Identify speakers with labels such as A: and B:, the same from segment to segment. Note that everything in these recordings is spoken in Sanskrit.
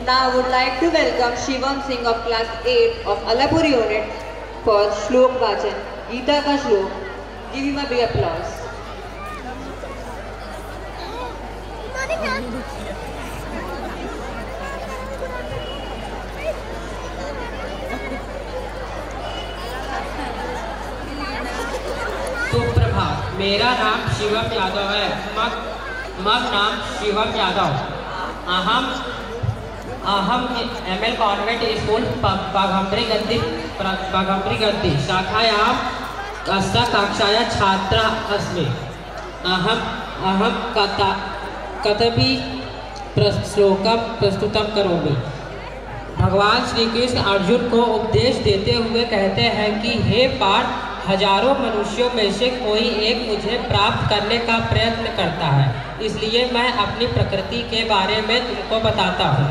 A: Now I would like to welcome Shivam Singh of class 8 of Alapur unit for Shlok Vachan, Gita ka Shlok. Give him a big applause.
B: सुप्रभात, मेरा नाम शिवम यादव है। मग नाम शिवम यादव। अहम एमएल कॉन्वेंट स्कूल बाघंबरी गद्दी शाखायां कक्षाया छात्रा अस्मि। अहम कथपि श्लोकम प्रस्तुतम करोमि। भगवान श्री कृष्ण अर्जुन को उपदेश देते हुए कहते हैं कि हे पार्थ, हजारों मनुष्यों में से कोई एक मुझे प्राप्त करने का प्रयत्न करता है, इसलिए मैं अपनी प्रकृति के बारे में तुमको बताता हूँ।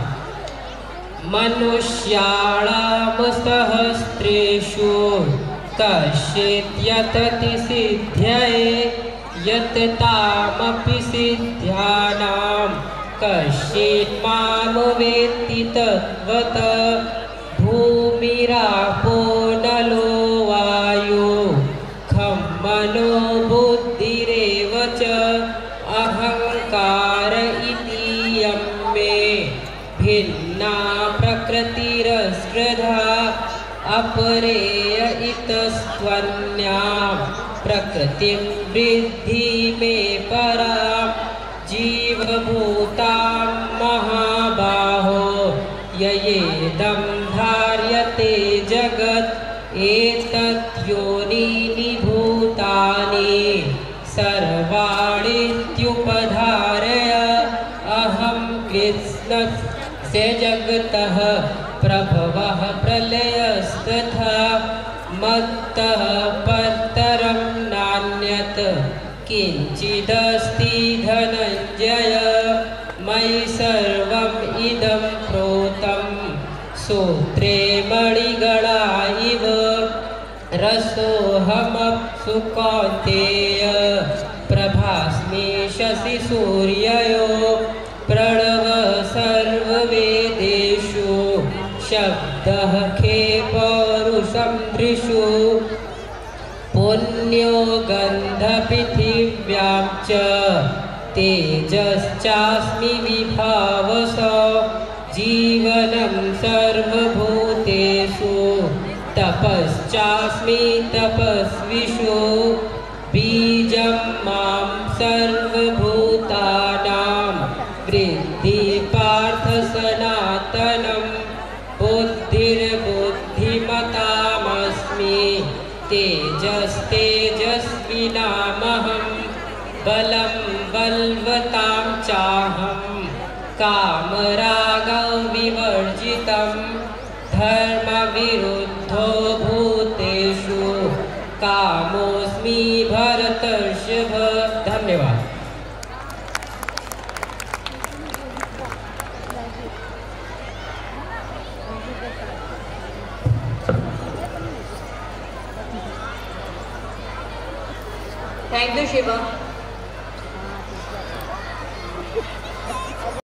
B: मनुष्याणां सहस्रेषु कश्चित् यतति सिद्ध्यये यततामपि सिद्ध्यानां कश्चित् मां वेत्ति तत्त्वतः। भूमिरापो नलो वायु खं मनो बुद्धिरेव च अहंकार इति यं मे भिन्ना प्रकृतिरस्रधा अपरेय इतस्त्वन्यां प्रकृतिं वृद्धि मे परां। जीवभूतां महाबाहो ययेदं धार्यते जगत् एतत् योनीनि भूतानि सर्वाणीत्युपधारय। अहं कृत्स्नस्य जगतः प्रभवः प्रलयस्तथा मत्तः परतरं नान्यत् किञ्चिदस्ति धनञ्जय। मयि सर्वम् इदं प्रोतं सूत्रे मणिगणा इव रसोऽहमप्सु कौन्तेय प्रभास्मि शशि सूर्ययो। प्रणव सर्ववेदेषु शब्दः खे पौरुषं दृषु पुण्यो गन्धपृथिव्यां च तेजश्चास्मि विभावसो। जीवनं सर्वभूतेषु तपश्चास्मि तपस्विषु। बीजं मां सर्वभूतानां वृद्धि पार्थ सनातनं। बुद्धिर्बुद्धिमतामस्मि तेजस्तेजस्विनामहं। बलं बलवतां चाहं कामरागौ विवर्जितं। धर्मविरुद्धो भूतेषु कामोऽस्मि भरतर्षभ। धन्यवाद।
A: Thank you, Shiva.